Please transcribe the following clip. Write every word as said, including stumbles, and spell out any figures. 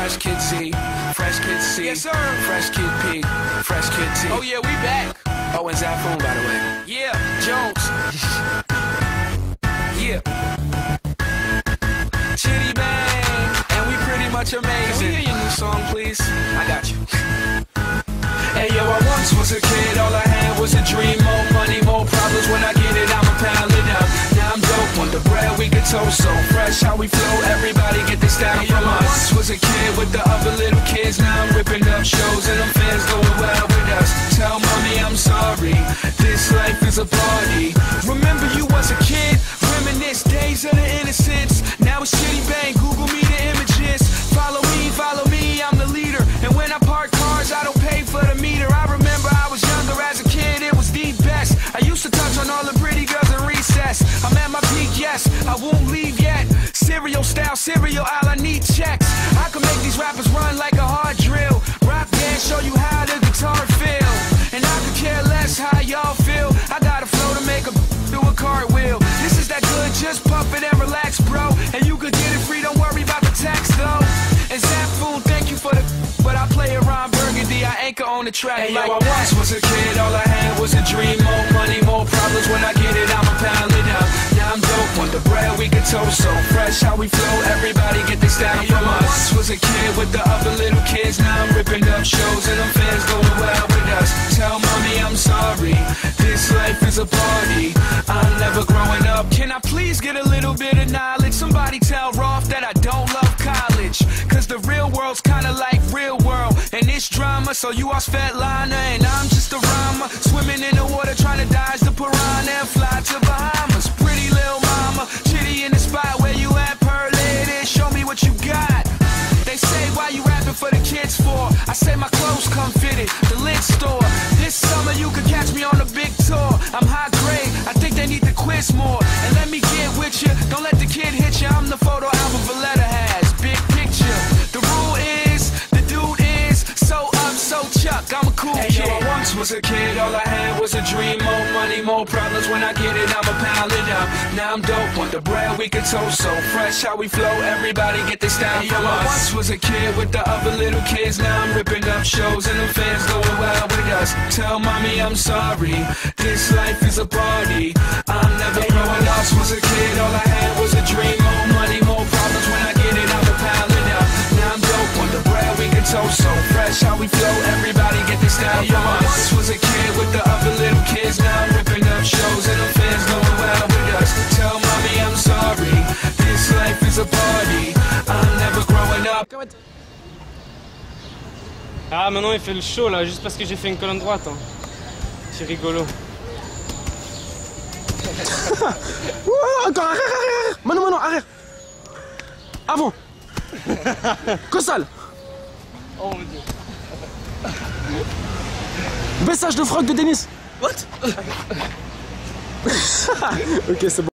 Fresh Kid Z, Fresh Kid C, Yes, sir. Fresh Kid P, Fresh Kid T. Oh yeah, we back. Oh, and Zafoon, by the way. Yeah, Jones. Yeah. Chitty Bang, and we pretty much amazing. Can we hear your new song, please? I got you. Hey yo, I once was a kid, all I had was a dream. More money, more problems, when I get it, I'ma pile it up. Now I'm dope on the bread, we get toast so fresh. How we flow, everybody get this style hey, from yo, us. I once was a kid with the other little kids. Now I'm ripping up shows and them fans going wild with us. Tell mommy I'm sorry, this life is a party. Remember you was a kid, reminisce days of the innocence. Now it's Chitty Bang, Google me the images. Follow me, follow me, I'm the leader. And when I park cars, I don't pay for the meter. I remember I was younger as a kid, it was the best. I used to touch on all the pretty girls in recess. I'm at my peak, yes, I won't leave yet. Cereal style, cereal aisle, I need checks. I can make these rappers run like a hard drill. Rock dance, show you how the guitar feel. And I could care less how y'all feel. I got a flow to make a do a cartwheel. This is that good, just pump it and relax, bro. And you could get it free, don't worry about the tax, though. And Zafoon, thank you for the but I play around Burgundy, I anchor on the track. Hey, like yo, I once was a kid, all I had was a dream. More money, more problems, when I get it, I'ma pile it up. Now I'm dope on the bread, we get toast so fresh. How we flow, everybody get this style hey, from yo, us. I once was a kid with the other little kids. Now I'm ripping up shows and them fans going wild with us. Tell mommy I'm sorry, this life is a party. I'm never growing up. Can I please get a little bit of knowledge? Somebody tell Rolf that I don't love college, cause the real world's kinda like real world, and it's drama. So you are Svetlana and I'm just a rhymer, swimming in the water trying to dodge the piranha and fly to Bahamas. Pretty little mama, Chitty in the spot where you at, pearl lady, show me what you got. They say why you rapping for the kids for? I say my clothes come fitted, the lit store. This summer you could catch me on a big tour. I'm high grade, I think they need to quiz more. And let me get with you, don't let the kid hit you. I'm the photo album Valletta has, big picture. The rule is, the dude is so up, so Chuck, I'm a cool hey, kid. Yo, I once was a kid, all I had was a dream. More money, more problems, when I get it, I'ma pile it up. Now I'm dope on the bread, we can toast so fresh. How we flow, everybody get this style hey, from yo, us. I once was a kid with the other little kids. Now I'm ripping up shows and them fans going wild with us. Tell mommy I'm sorry, this life is a party. I'm never hey, growing up. Was a kid, all I had was a dream. More money, more problems, when I get it, I'ma pile it up. Now I'm dope on the bread, we can toast so fresh. How we flow, everybody get this style hey, from us. I once was a kid with the other little kids. Now I'm ripping up shows and them fans going wild with us. Tell mommy I'm sorry, this life is a party. I'm never growing up. Ah, maintenant il fait le show là, juste parce que j'ai fait une colonne droite. Hein. C'est rigolo. Encore, arrête, arrête, Mano, Mano, arrête. Avant. Cossal. Oh mon dieu. Baissage de froc de Denis. What? Ok, c'est bon.